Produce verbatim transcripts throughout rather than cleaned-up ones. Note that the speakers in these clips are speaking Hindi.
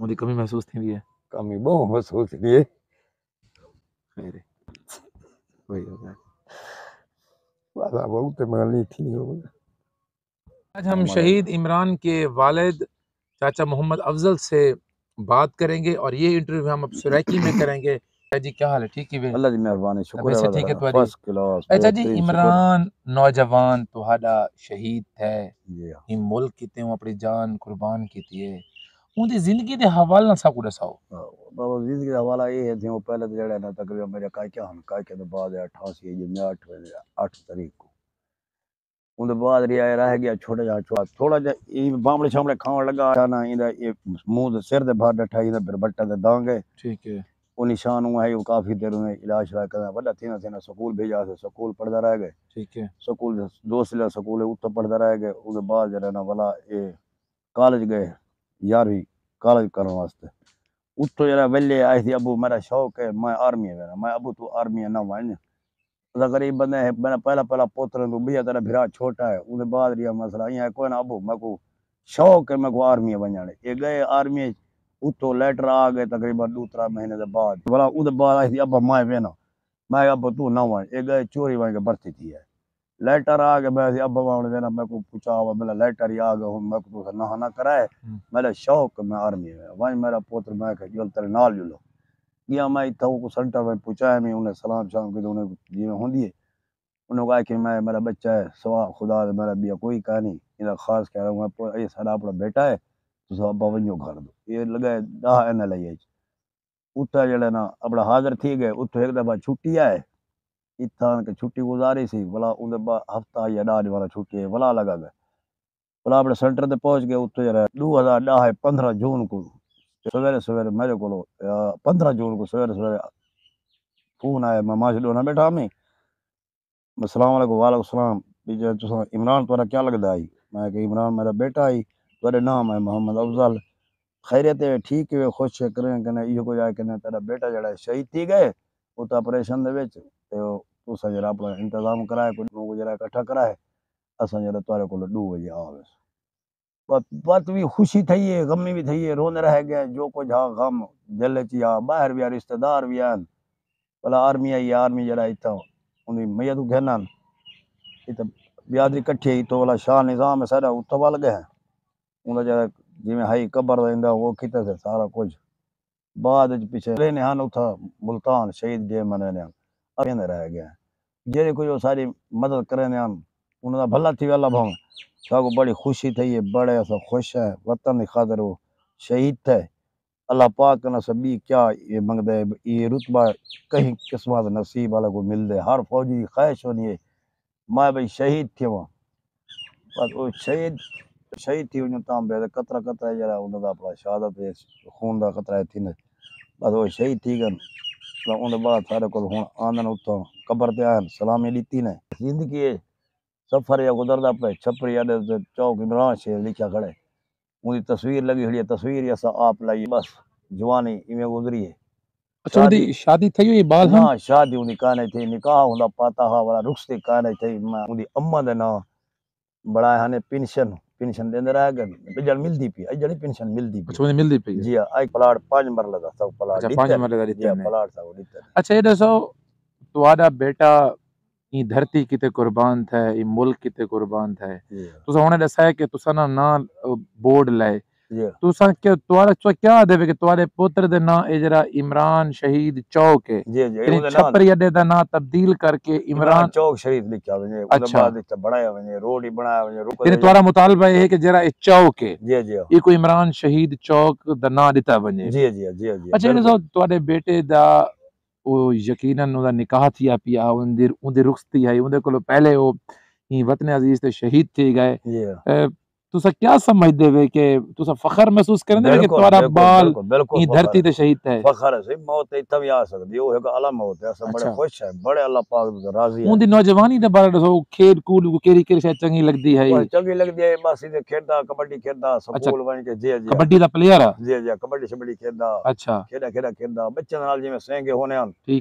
उनकी कमी महसूस थी है। कमी बहुत महसूस थी है। खैर वही होगा। वाला बहुत मानी थी हो। आज हम शहीद इमरान के वालिद चाचा मोहम्मद अफजल से बात करेंगे और ये इंटरव्यू हम अब सुरैकी में करेंगे। जी क्या हाल है? ठीक है, अल्लाह दी मेहरबानी, शुक्र वैसे ठीक है है, तुम्हारी। फर्स्ट क्लास अच्छा जी, बेहतरीन, शुक्र। इमरान नौजवान तुहाडा शहीद है, जी ही मुल्क किते अपनी जान कुर्बान की है, उनकी जिंदगी के हवाले ना साकू दसाओ। बाबा जिंदगी का हवाला ये है जो पहले तो जड़ा ना तकरीबन मेरे कायके हम कायके तो बाद अठासी जो मैं आठ आठ तारीख को उनके बाद रिया रह गया छोटा जा छोटा थोड़ा जा ई बामड़े शामड़े खावन लगा ना इंदा ये मुंह दे सिर दे बाहर डठा इंदा फिर बट्टा दे दांगे। ठीक है। वो निशान हुआ है वो काफी देर में इलाज शला कर बड़ा थी ना थी ना स्कूल भेजा से स्कूल पढ़दा रह गए। ठीक है। स्कूल दोस्त ला स्कूल है उत्तर पढ़दा रह गए। उसके बाद जरा ना वाला ये कॉलेज गए ग्यारहवीं कॉलेज करने वास्ते। उत्तो जरा वेले आई थी अबू मेरा शौक है मैं आर्मी है मेरा मैं अबू तू आर्मी है ना वन गरीब बंदे है मैंने पहला पहला पोत्र तू भैया तेरा भिरा छोटा है। उसके बाद रिया मसला यहाँ कोई ना अबू मैं को शौक है मैं को आर्मी वञण ये गए आर्मी उत्तो लेटर आ गए तकरीबन दो त्रै महीने के बाद भला उसके बाद आई थी अब मैं वेना मैं अब तू ना वन ये गए चोरी वहीं के भर्ती थी है लेटर आ गए मैं अब वेना मैं को पूछा हुआ मेरा लेटर ही आ गया मैं को तो ना ना कराए मेरा शौक मैं आर्मी में वहीं मेरा पुत्र मैं जो तेरे नाल जुलो गया मैं इतना को सेंटर में पूछा मैं उन्हें सलाम शाम के उन्हें जिम्मे होंगी उन्होंने कहा कि मैं मेरा बच्चा है सवा खुदा मेरा बिया कोई कहानी इधर खास कह रहा हूँ ये सारा अपना बेटा है तो सब अब्बा वजो घर दो ये लगे दह एन एल आई उत्तर जड़े ना अपना हाजिर थी गए उत्तो एक दफा छुट्टी आए इतना के छुट्टी गुजारी सी भला उनके बाद हफ्ता या डाढ़ वाला छुट्टी है भला लगा गए भला अपने सेंटर पे पहुंच गए उत्तो जरा दो हजार डाह पंद्रह जून को सवेरे सवेरे मेरे को पंद्रह जून को सवेरे सवेरे फोन आया मैं मां से डोना बैठा मैं अस्सलाम वालेकुम वालेकुम सलाम बीजे तुसा इमरान तुम्हारा क्या लगता है मैं कि इमरान मेरा बेटा आई तुम्हारे नाम है मोहम्मद अफजल खैरियत है ठीक है खुश है करें कने इहो को जाए कने तेरा बेटा जड़ा शहीद थी गए वो तो ऑपरेशन दे विच ते तुसा जरा अपना इंतजाम कराए को जरा इकट्ठा कराए असा जरा तुम्हारे को दो बजे आवे बात बात भी खुशी थी है गमी भी थी है रोने रह गए जो कुछ हाँ गम दिल च आ बाहर भी आ रिश्तेदार भी आन भला आर्मी आई आर्मी जरा इतना उन्हें मैया तू कहना इतना बियादरी कट्ठी तो वाला शाह निजाम है सारा उत्तो वाल गए उन्हें जरा जिमें हाई कबर इंदा वो किते से सारा कुछ बाद पीछे रहने हान उठा मुल्तान शहीद डे मनाने अब कहने रह गए जेरे कोई सारी मदद करने हम उन्हें भला थी वाला भाव सबको बड़ी खुशी थी है बड़े ऐसा खुश है वतन की खातिर वो शहीद थे अल्लाह पाक ना सभी क्या ये मंगदे ये रुतबा कहीं किस्मत नसीब वाला को मिल दे हर फौजी की ख्वाहिश होनी है मैं भाई शहीद थे वहाँ बस वो शहीद शहीद थी उन ताम बे कतरा कतरा जरा उनका अपना शहादत खून का कतरा थी न बस वो शहीद थी गन उन बाद सारे को हुन आंदन उतो कबर ते आन सलामी दी ने जिंदगी सफर या गुजरदा पे छपरी अडे चौक इमरान शेर लिखा खड़े उनकी तस्वीर लगी खड़ी है तस्वीर ऐसा आप लाई बस जवानी इवें गुजरी है। अच्छा उनकी शादी थी हुई बाल ना शादी उनकी काने थी निकाह हुंदा पाता हा वाला रुखसती काने थी उनकी अम्मा दे ना बड़ा हने पेंशन पेंशन देंदे रह गए बिजल मिलदी पई अजड़ी पेंशन मिलदी पई अच्छा मिलदी पई जी आई प्लाट पांच मरला दा सब प्लाट अच्छा पांच मरले दा जी प्लाट सब दिते अच्छा ये दसो तुम्हारा बेटा ई धरती किते कुर्बान थे ई मुल्क किते कुर्बान थे तुसा हुने दसा है कि तुसा ना ना बोर्ड लाए तुसा के तुम्हारा तो क्या देवे कि तुम्हारे पुत्र दे ना ए जरा इमरान शहीद चौक है जी जी छपरी अड्डे दा ना तब्दील करके इमरान चौक शरीफ लिखा वने उसके बाद इतना बनाया वने रोड ही बनाया वने रुको तेरे तुम्हारा मुतालबा है कि जरा ए चौक है जी जी ये कोई इमरान शहीद चौक दा ना दिता वने जी जी जी जी अच्छा ये तुम्हारे बेटे दा वो यकीनन उदा निकाह थिया पिया उंदी उंदी रुखसती है उंदे कोलो पहले वो ई वतन अजीज ते शहीद थी गए तुसा क्या समझदे वे कि तुसा फखर महसूस करदे वे कि तुम्हारा बाल ई धरती ते शहीद थे फखर है मौत इतना भी आ सकदी ओ एक आला मौत है सब बड़े खुश है बड़े अल्लाह पाक से राजी है उंदी नौजवानी दे बारे दसो खेल कूद को केरी केरी से चंगी लगदी है चंगी लगदी है बस इधर खेलदा कबड्डी खेलदा स्कूल वण के जी जी कबड्डी दा प्लेयर है जी जी कबड्डी शबड्डी खेलदा अच्छा खेड़ा खेड़ा खेलदा बच्चे नाल जिवें सेंगे होने हन ठीक है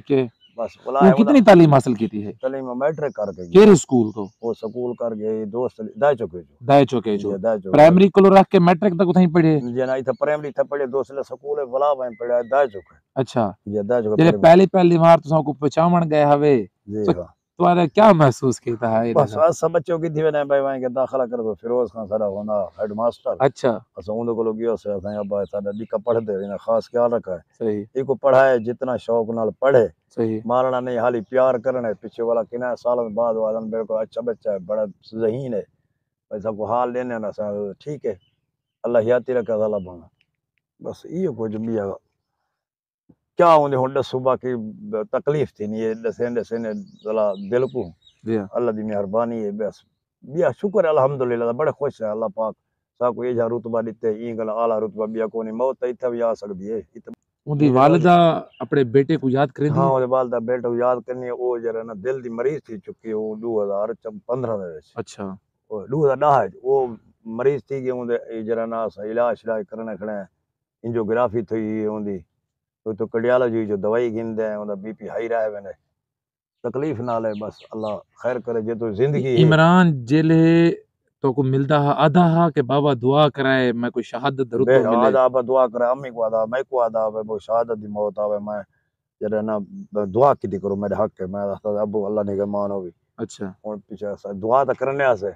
बस वो कितनी तालीम हासिल की थी है? तालीम मैट्रिक करके केरे स्कूल तो वो स्कूल कर गए दोस्त दाय चुके जो दाय चुके जो दाय चुके प्राइमरी को रख के मैट्रिक तक उठई पढ़े जे ना इथे प्राइमरी थे पढ़े दोस्त ले स्कूल है भला भाई पढ़े दाय चुके। अच्छा जे दाय चुके जे पहली पहली बार तुसा को पहचान गए हवे जी हां तुम्हारे क्या महसूस कीता है? बस सब बच्चों की थी ने भाई वहां के दाखिला कर दो फिरोज खान सारा होना हेड मास्टर। अच्छा असा उन को गयो से असा अब साडा दिका पढ़दे इना खास ख्याल रखा है सही इको पढ़ाए जितना शौक नाल पढ़े सही मारना नहीं हाली प्यार करना है पीछे वाला किना साल बाद वादन बिल्कुल अच्छा बच्चा है बड़ा ज़हीन है भाई सबको हाल लेने ना ठीक है अल्लाह याती रखा साला बना बस ये कुछ भी है क्या उन्हें होंडा सुबह की तकलीफ थी नहीं ये दसें दसें साला दिल को अल्लाह दी मेहरबानी है बस बिया शुक्र अल्हम्दुलिल्लाह बड़े खुश है अल्लाह पाक साको ये जा रुतबा दिते ई गल आला रुतबा बिया कोनी मौत इथे भी आ सकदी है उनकी वालिदा अपने बेटे को याद करेंदी हां ओदे वालिदा बेटे को याद करनी है ओ जरा ना दिल दी मरीज थी चुकी वो दो हज़ार पंद्रह दे विच अच्छा ओ दो हज़ार दस वो मरीज थी के उनदे जरा ना इलाज इलाज करने खड़े एंजियोग्राफी थी उनदी तो तो कार्डियोलॉजी जो दवाई गिनदे हैं उनदा बीपी हाई रहा है तकलीफ नाल है बस अल्लाह खैर करे जे तो जिंदगी इमरान जेले तो को मिलता है आधा हा के बाबा दुआ कराए मैं कोई शहादत दरुद तो मिले आधा बाबा दुआ करे अम्मी को आधा मैं को आधा है वो शहादत दी मौत आवे मैं जरा ना दुआ की करो मेरे हक है मैं अबू अल्लाह ने के मानो भी अच्छा और पीछे दुआ तो करने आसे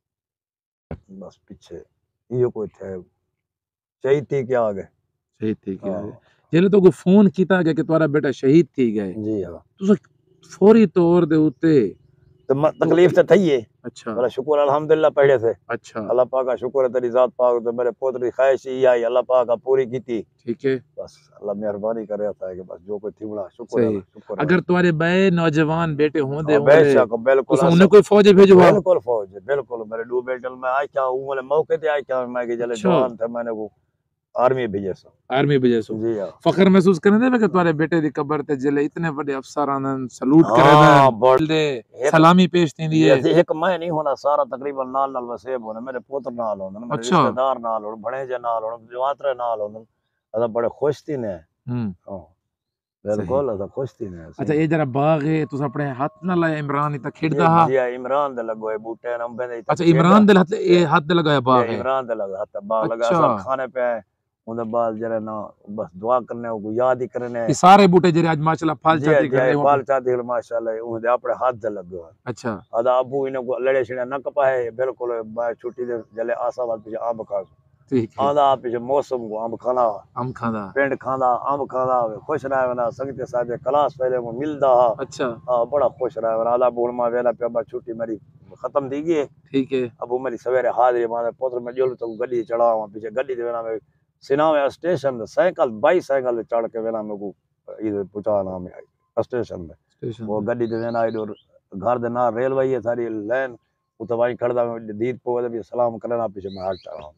बस पीछे ये कोई थे चाहिए क्या आगे शहीद थी क्या जेले तो को फोन कीता गया कि तुम्हारा बेटा शहीद थी गए जी हां तुस फौरी तौर दे उते तो तकलीफ तो थई है अच्छा बड़ा शुक्र अल्हम्दुलिल्लाह पढ़े थे अच्छा अल्लाह पाक का शुक्र है तेरी जात पाक तो मेरे पोतरी ख्वाहिश ही आई अल्लाह पाक का पूरी की थी ठीक है बस अल्लाह मेहरबानी कर रहा था कि बस जो कोई थी बड़ा शुक्र है शुक्र अगर तुम्हारे बे नौजवान बेटे होंदे बेशक बिल्कुल तो उन्हें कोई फौज भेजो बिल्कुल फौज बिल्कुल मेरे दो बेटल में आई क्या वो वाले मौके पे आई क्या मैं कि जले जवान थे मैंने वो आर्मी भेजे सो आर्मी भेजे सो जी हां फखर महसूस करने दे कि तुम्हारे बेटे दी कब्र ते जले इतने बड़े अफसरान सलूट करे दे सलामी पेश थींदी है एक मैं नहीं होना सारा तकरीबन नाल नाल वसेब होने मेरे पुत्र नाल होने मेरे रिश्तेदार नाल होने बड़े जे नाल होने जवातरे नाल होने अदा बड़े खुश थी ने हम्म हां बिल्कुल अदा खुश थी ने अच्छा ये जरा बाग है तुस अपने हाथ ना लाए इमरान इता खेड़दा हा जी इमरान दे लगो है बूटे अंबे दे अच्छा इमरान दे हाथ ये हाथ दे लगाया बाग है इमरान दे लगा हाथ बाग लगा सब खाने पे उनके बाद जरा ना बस दुआ करने को याद ही करने ये सारे बूटे जरे आज माशाल्लाह फल चाती करने फल चाती माशाल्लाह उनके अपने हाथ दे लगो अच्छा आदा अबू इने को लड़े छिड़े न कपाए बिल्कुल बाहर छुट्टी दे जले आसाबाद पे आम खा ठीक है आदा पे मौसम को आम खाना आम खाना पेंड खाना आम खाना खुश रहे ना संगते साथे क्लास पहले वो मिलदा अच्छा हां बड़ा खुश रहे आदा बोलमा वेला पे बा छुट्टी मेरी खत्म थी गई ठीक है अबू मेरी सवेरे हाजिरी माने पुत्र में जोल तो गड्डी चढ़ावा पीछे गड्डी दे ना में सिनावे स्टेशन साइकिल बाइक साइकिल चढ़ के वेला में को इधर पहुंचाना में स्टेशन में स्टेशन वो गड्डी दे ना इधर घर दे ना रेलवे है सारी लाइन उतवाई खड़दा में दीद पोवे भी सलाम करना पीछे मैं हट रहा हूं।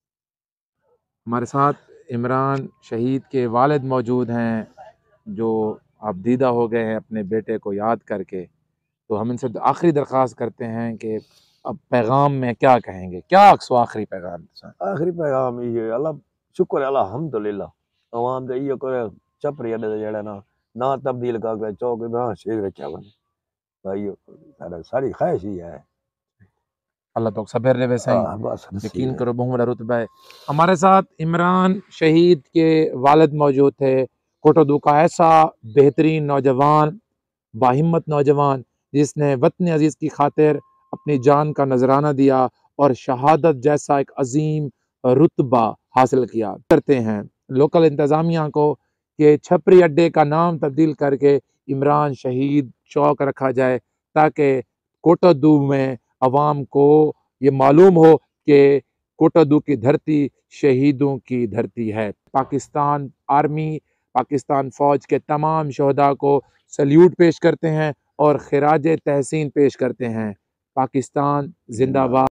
हमारे साथ इमरान शहीद के वालिद मौजूद हैं जो आप दीदा हो गए हैं अपने बेटे को याद करके तो हम इनसे आखिरी दरख्वास्त करते हैं कि अब पैगाम में क्या कहेंगे क्या आखिरी पैगाम आखिरी पैगाम ये अल्लाह शुक्र अल्हम्दुलिल्लाह आवाम दे ये करे चपरी अडे जेड़ा ना ना तब्दील का के चौक में शेर रखा बने भाई सारा सारी ख्वाहिश ही है अल्लाह तो सबर रे वैसे ही यकीन करो बहुत बड़ा रुतबा है। हमारे साथ इमरान शहीद के वालिद मौजूद थे कोटोदू का ऐसा बेहतरीन नौजवान बाहिम्मत नौजवान जिसने वतन अजीज़ की खातिर अपनी जान का नजराना दिया और शहादत जैसा एक अजीम रुतबा हासिल किया करते हैं लोकल इंतज़ामिया को कि छपरी अड्डे का नाम तब्दील करके इमरान शहीद चौक रखा जाए ताकि कोटोदू में अवाम को ये मालूम हो कि कोटोदू की धरती शहीदों की धरती है। पाकिस्तान आर्मी पाकिस्तान फ़ौज के तमाम शहदा को सल्यूट पेश करते हैं और खिराज तहसीन पेश करते हैं। पाकिस्तान जिंदाबाद।